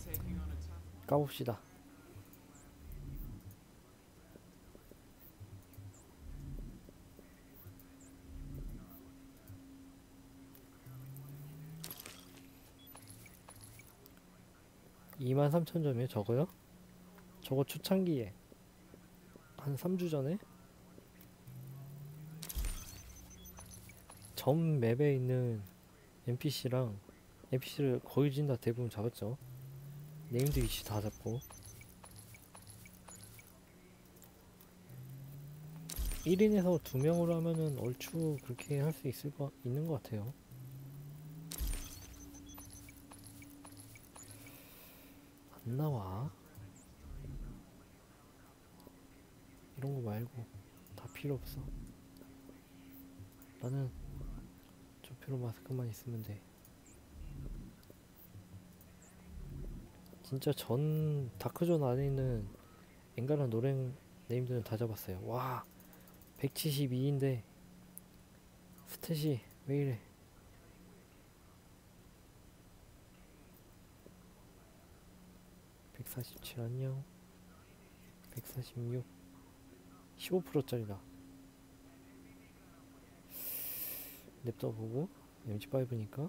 까봅시다. (23,000점이에요) 저거요? 저거 초창기에 한 3주 전에 전 맵에 있는 NPC를 거의 진다 대부분 잡았죠. 네임드 위치 다 잡고 1인에서 2명으로 하면은 얼추 그렇게 할 수 있는 것 같아요. 안 나와. 이런 거 말고 다 필요 없어. 나는 조피로 마스크만 있으면 돼. 진짜 전 다크존 안에 있는 엔간한 노랭 네임들은 다 잡았어요. 와, 172인데 스탯이 왜 이래? 147 안녕. 146 15%짜리다. 냅둬보고 MG5니까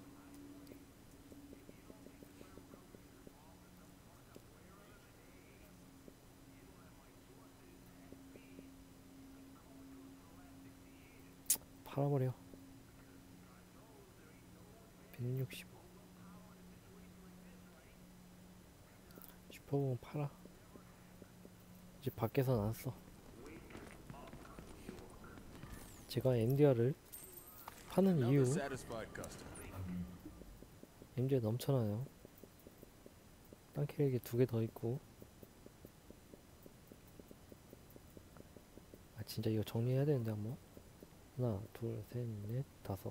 팔아버려. 165 슈퍼공 팔아. 이제 밖에서 나왔어. 제가 MDR을 파는 이유, MDR 넘쳐나요. 딴 캐릭에 2개 더 있고. 아 진짜 이거 정리해야 되는데 한번. 하나 둘 셋 넷 다섯.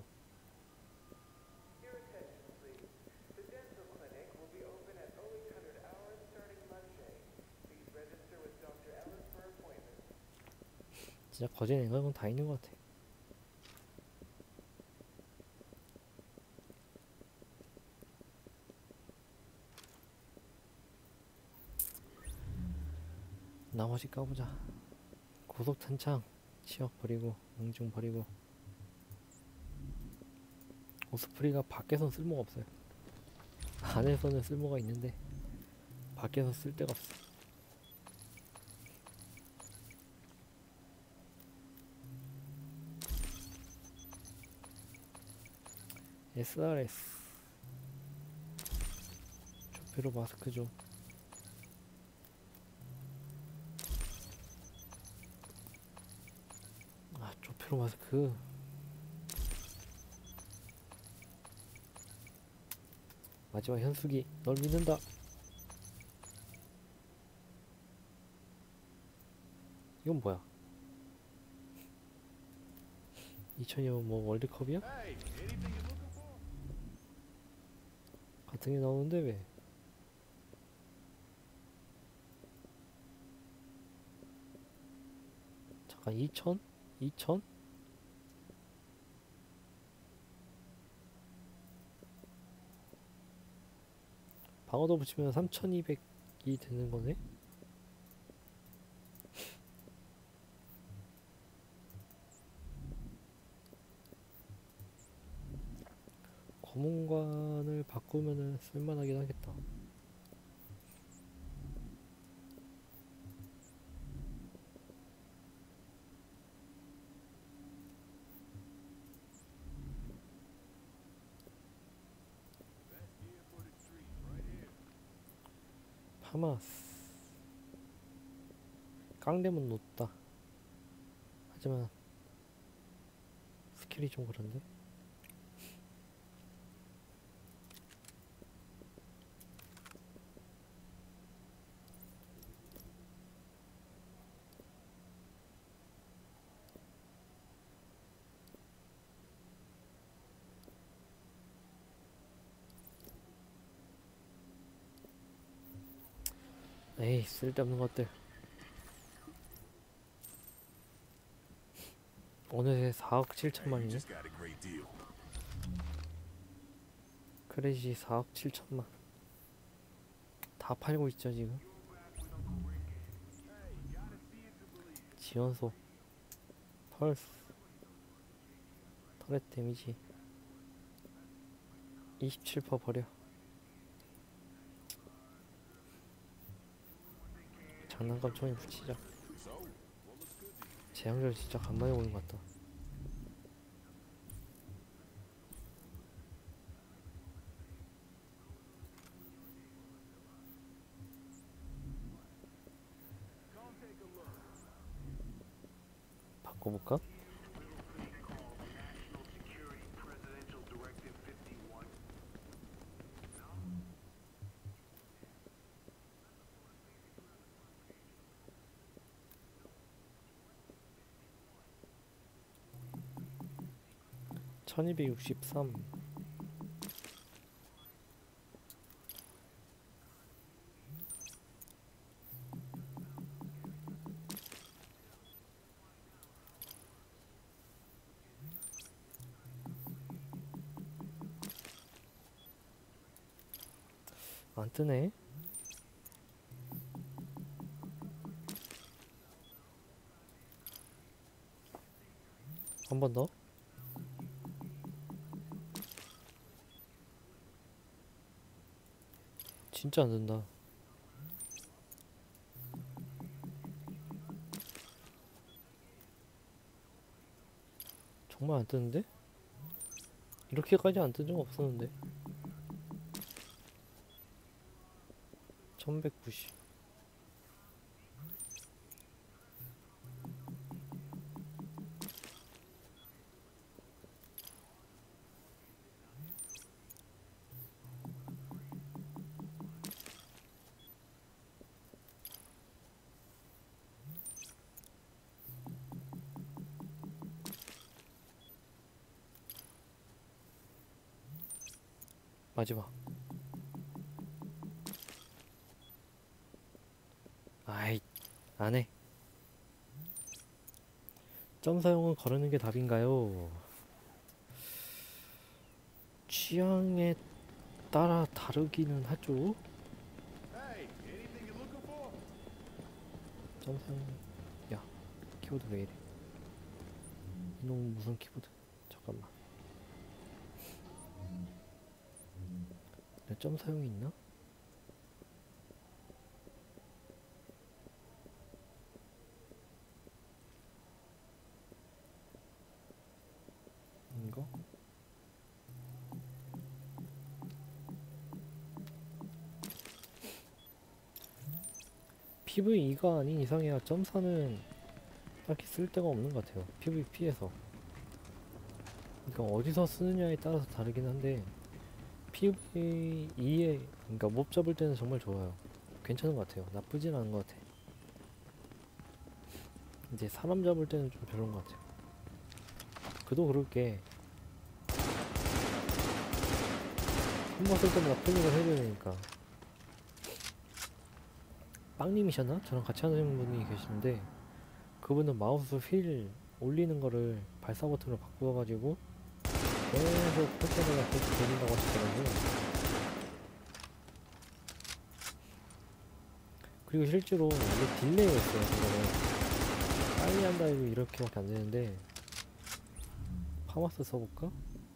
진짜 거진 엔간건 다 있는 것 같아. 나머지 까보자. 고속탄창 치역 버리고 웅중 버리고. 오스프리가 밖에선 쓸모가 없어요. 안에서는 쓸모가 있는데 밖에서 쓸 데가 없어. SRS 조페로 마스크 좀. 아 조페로 마스크 마지막 현숙이 널 믿는다. 이건 뭐야? 2000년 뭐 월드컵이야? 같은 게 나오는데 왜? 잠깐 2000? 2000? 방어도 붙이면 3200이 되는 거네? 검은관을 바꾸면은 쓸만하긴 하겠다. 파마스 깡대문 높다. 하지만 스킬이 좀 그런데? 에이 쓸데없는 것들. 어느새 4억 7천만이네. 크레지 4억 7천만. 다 팔고 있죠 지금. 지원소 펄스 터렛 데미지 27% 버려. 장난감 총에 붙이자. 재앙절 진짜 간만에 오는 것 같다. 바꿔볼까? (1263) 안 뜨네. 한 번 더. 진짜 안 된다. 정말 안 뜨는데? 이렇게까지 안 뜬 적 없었는데. 1190. 마지막. 아이, 안해. 점 사용은 거르는 게 답인가요? 취향에 따라 다르기는 하죠. 점 사용. 야, 키보드 왜 이래? 이놈 무슨 키보드? 잠깐만. 내 점 사용이 있나? 이거? PVE가 아닌 이상이야 점사는 딱히 쓸데가 없는 것 같아요. PVP에서. 그러니까 어디서 쓰느냐에 따라서 다르긴 한데 PVE에 그러니까 몹 잡을 때는 정말 좋아요. 괜찮은 것 같아요. 나쁘진 않은 것 같아. 이제 사람 잡을 때는 좀 별론 것 같아요. 그도 그럴게 한 번 쓸 때마다 클릭을 해줘야 되니까. 빵님이셨나? 저랑 같이 하는 분이 계시는데 그분은 마우스 휠 올리는 거를 발사 버튼으로 바꾸어가지고 계속 할 때마다 계속 돌린다고 하시더라고요. 그리고 실제로 이게 딜레이가 있어요. 그거는 빨리 한다 해도 이렇게밖에 안 되는데 파마스 써볼까?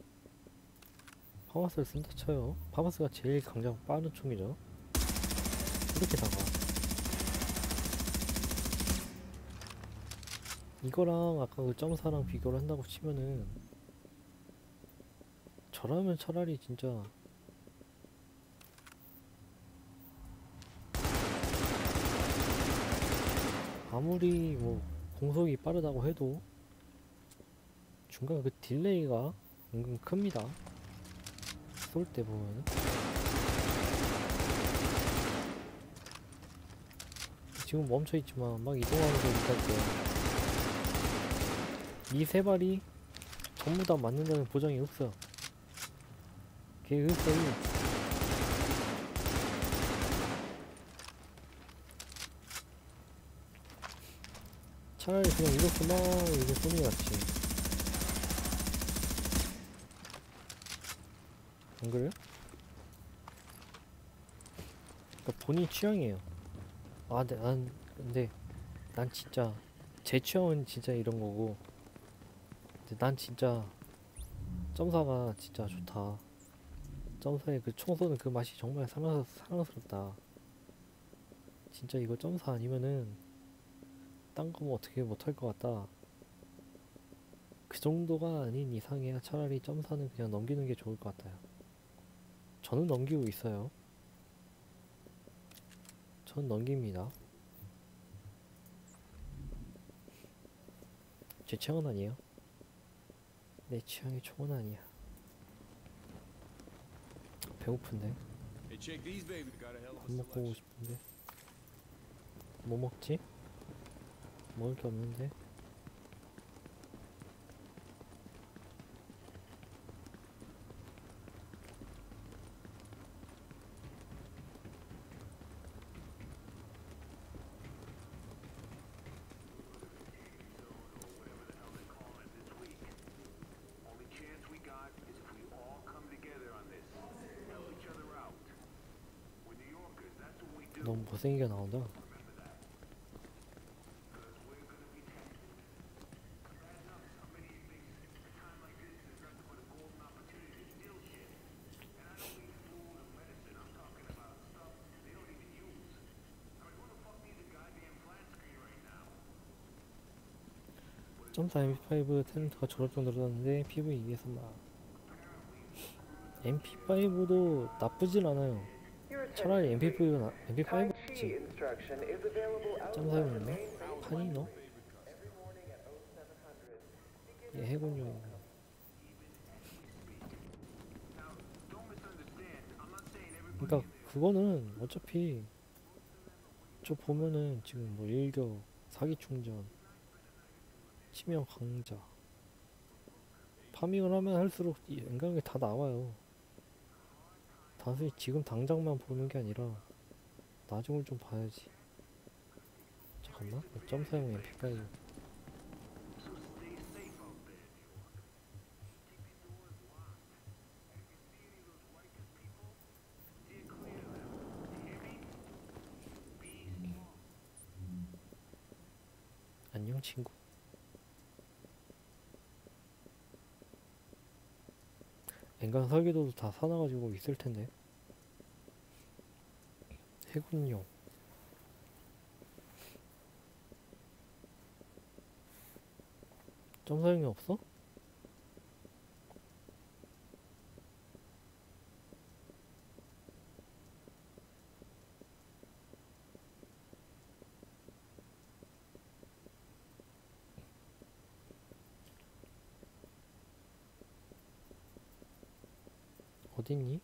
파마스를 쓴다 쳐요. 파마스가 제일 강장 빠른 총이죠. 이렇게 나가. 이거랑 아까 그 점사랑 비교를 한다고 치면은 저라면 차라리 진짜 아무리 뭐 공속이 빠르다고 해도 중간 그 딜레이가 은근 큽니다. 쏠 때 보면은 지금 멈춰있지만 막 이동하는 거 있다고요. 이 세 발이 전부 다 맞는다는 보장이 없어. 걔 없어요. 차라리 그냥 이렇게 막 이렇게 쏘는 게 낫지. 안 그래요? 그러니까 본인 취향이에요. 아, 근데 난 진짜 제 취향은 진짜 이런 거고, 근데 난 진짜 점사가 진짜 좋다. 점사의 그 총 쏘는 그 맛이 정말 사랑스럽다. 진짜 이거 점사 아니면은 딴 거 뭐 어떻게 못할 것 같다. 그 정도가 아닌 이상이야 차라리 점사는 그냥 넘기는 게 좋을 것 같아요. 저는 넘기고 있어요. 전 넘깁니다. 제 취향은 아니에요. 내 취향이 총은 아니야. 배고픈데 밥 먹고 오고 싶은데 뭐 먹지? 먹을 게 없는데. 너무 못생기게 나온다. 점사 MP5 탤런트가 저럴 정도로 났는데 PVE에서 막 MP5도 나쁘진 않아요. 차라리 MP5가 MP5지. 점사용이네? 판이 너? 얘 해군용인가? 그니까 그거는 어차피 저 보면은 지금 뭐 일격, 사기충전, 치명 강자 파밍을 하면 할수록 엔간하게 다 나와요. 단순히 지금 당장만 보는 게 아니라 나중을 좀 봐야지. 잠깐만, 점사용 MP5 안녕 친구. 엔간 설계도도 다 사놔가지고 있을 텐데. 해군용 점사용이 없어? 어딨니?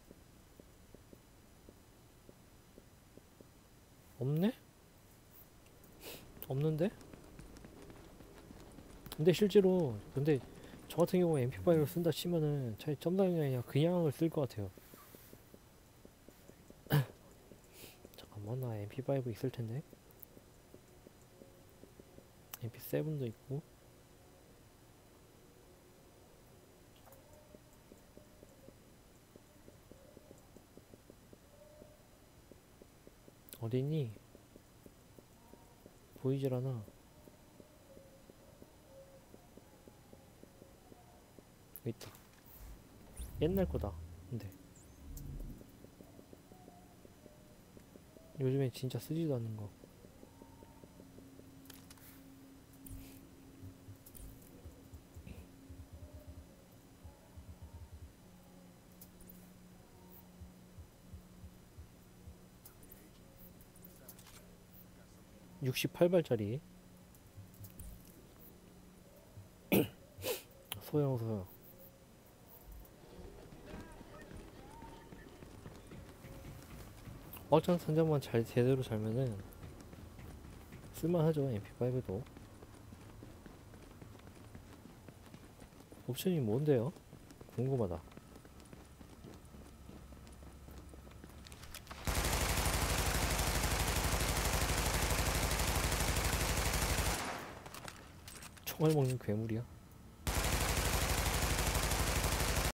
없네? 없는데? 근데 실제로 저 같은 경우에 MP5를 쓴다 치면은 차라리 점사용이 아니라 그냥을 쓸 것 같아요. 잠깐만, 나 MP5 있을 텐데. MP7도 있고. 어디니? 보이질 않아. 여기 있다. 옛날 거다. 근데 요즘에 진짜 쓰지도 않는 거. (68발짜리) 소형 확장 선정만 제대로 잘면은 쓸만하죠. MP5도 옵션이 뭔데요? 궁금하다. 총알 먹는 괴물이야?